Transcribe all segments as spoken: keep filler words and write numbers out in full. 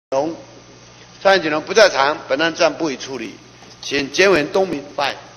容，蔡锦荣不在场，本案暂不予处理，请监委员东明发言。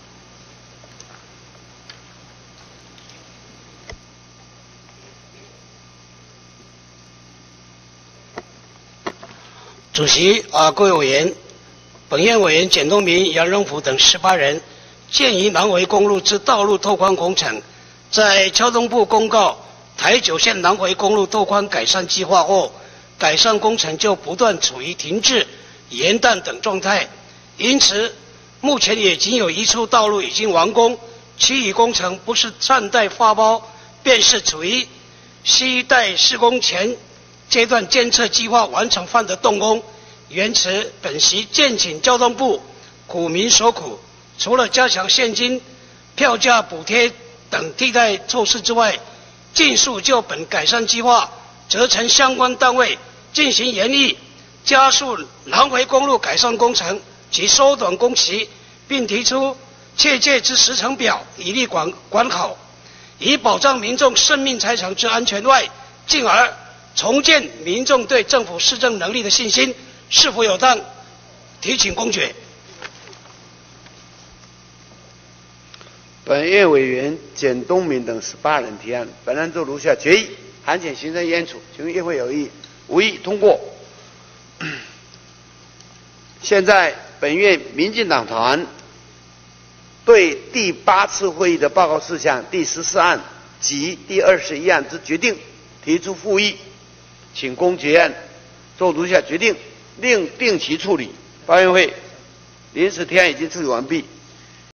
主席啊，各位委员，本院委员简东明、杨荣福等十八人，鉴于南回公路之道路拓宽工程，在交通部公告台九线南回公路拓宽改善计划后，改善工程就不断处于停滞、延宕等状态，因此目前也仅有一处道路已经完工，其余工程不是暂待发包，便是处于需待施工前阶段监测计划完成后的动工。原此本席建请交通部苦民所苦，除了加强现金、票价补贴等替代措施之外，尽速就本改善计划责成相关单位进行研议，加速南回公路改善工程及缩短工期，并提出切切之时程表，以利管管考，以保障民众生命财产之安全外，进而重建民众对政府施政能力的信心，是否有当？提请公决。 本院委员简东明等十八人提案，本案做如下决议：函请行政验处，请问议会有异？无异，通过。现在本院民进党团对第八次会议的报告事项第十四案及第二十一案之决定提出复议，请公决案做如下决定：另定期处理。发言会临时提案已经处理完毕。